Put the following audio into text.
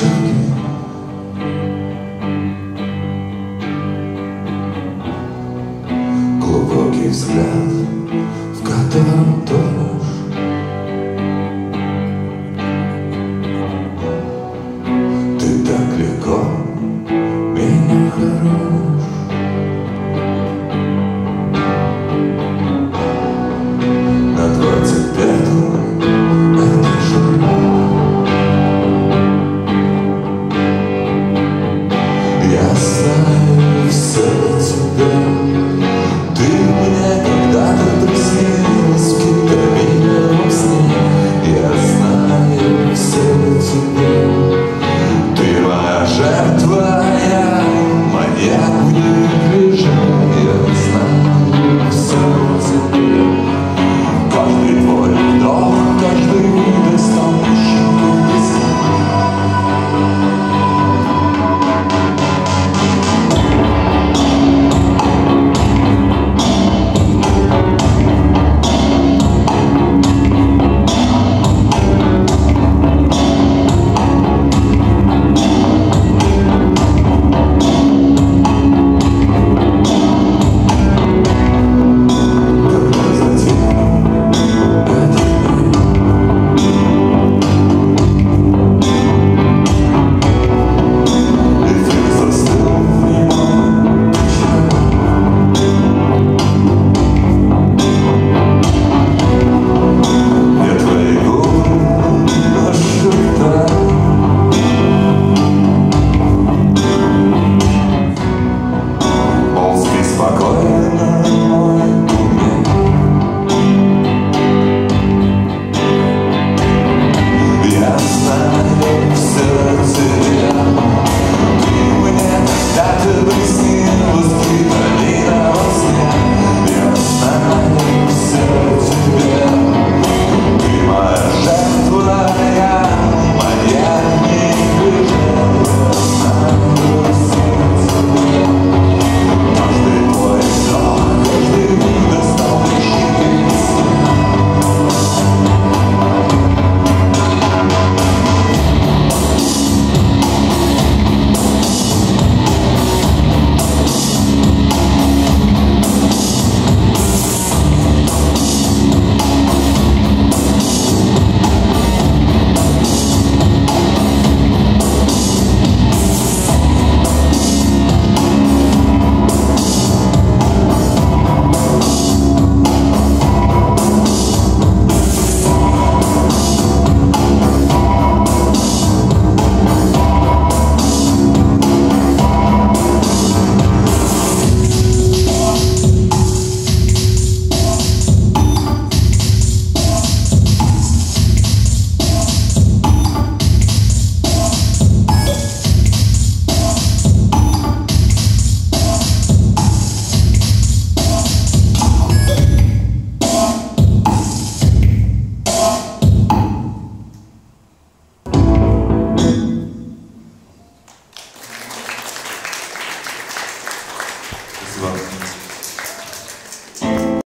шаги. Глубокий взгляд, в котором тонешь. Ты так легко меня хоронишь. На 25-м этаже я знаю все о тебе. Ты мне когда-то приснилась в китовидном сне. Я знаю все о тебе. Ты моя жертва, я маньяк в неглиже. Я знаю все о тебе. Каждый твой вдох, каждый выдох стал песчаной песней. Спасибо.